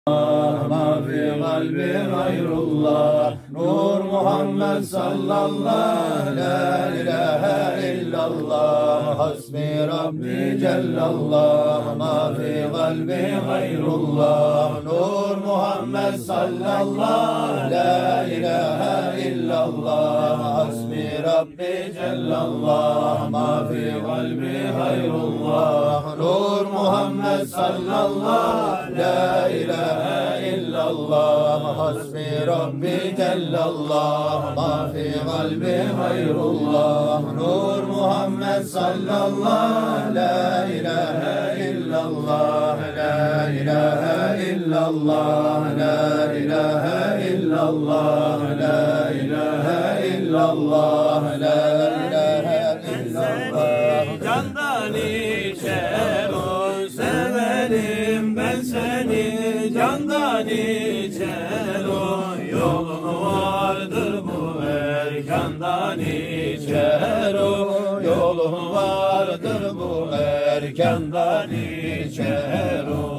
Ma fi kalbi gayrullah Nur Muhammed sallallahu La ilahe illallah Hasbi Rabbi cellallah Ma fi kalbi gayrullah Nur Muhammed sallallahu La ilahe illallah Hasbi Rabbi cellallah Ma fi kalbi gayrullah Nur Muhammed sallallahu La ilahe illallah Hasbi Rabbi cellallah Ma fi kalbi gayrullah Nur Muhammed sallallahu La ilahe illallah La ilahe illallah La ilahe illallah La ilahe illallah La ilahe illallah Candan içer o severim ben seni Candan içer o yolun vardır bu erkandan içer o yolun vardır bu erkandan içer o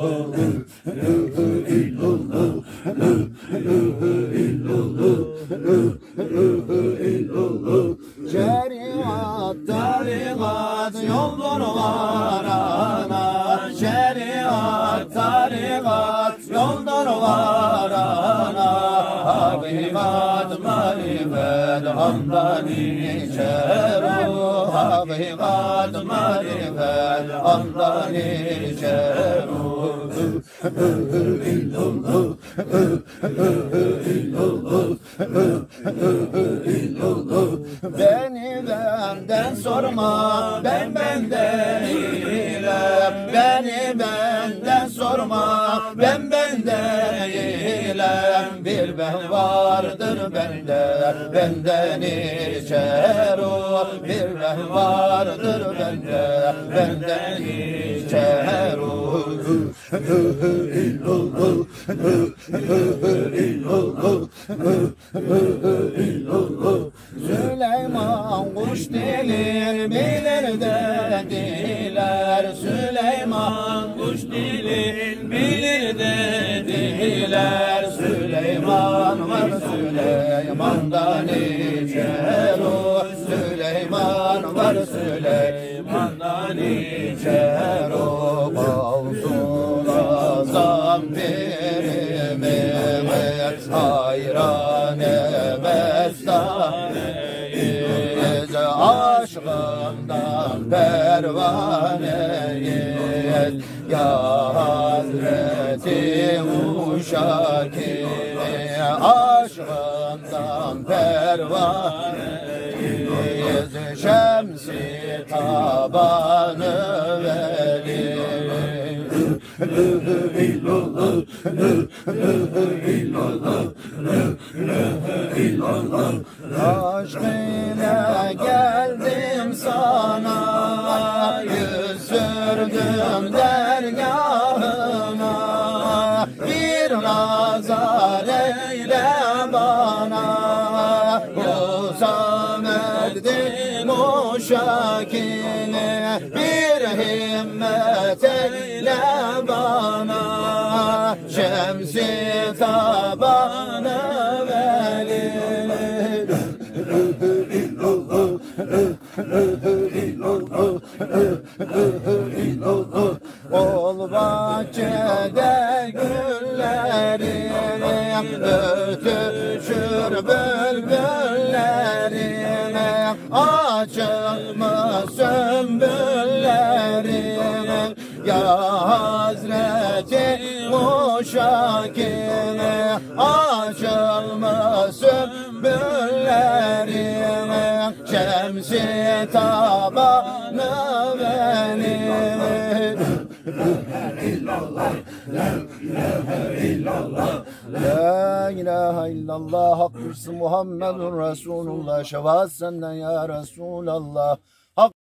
Şeriat, tarikat yoldur varana Şeriat, tarikat yoldur varana Hakikat, marifet hamdan içer o Hakikat, marifet hamdan içer o Beni benden sorma, ben benden değilim. Beni benden sorma, ben benden değilim. Bir ben vardır bende, benden içer o. Bir ben vardır bende, benden içer o. Süleyman kuş dilir bilir dediler Süleyman kuş dilir bilir dediler Süleyman var Süleyman'dan içer o Süleyman var Süleyman'dan içer o Gavsul Azam Pirimi hayrane mestaneyiz Aşkından pervaneyiz Ya Hazreti Uşaki Aşkından pervaneyiz Şemsi tabanı veli Aşk ile geldim sana Yüz sürdüm dergahına Bir nazar eyle bana Husamettin Uşakine Bir himmet eyle bana Şemsi tabanı veli Ol bahçede güllerim Ötüşür bülbüllerim Açılmış sümbüllerim Ya Hazreti Uşakine Açılmış sümbüllerim Şemsi tabanı benim La ilahe illallah Hakkı Muhammedun Resulullah Şefaat senden ya Resulallah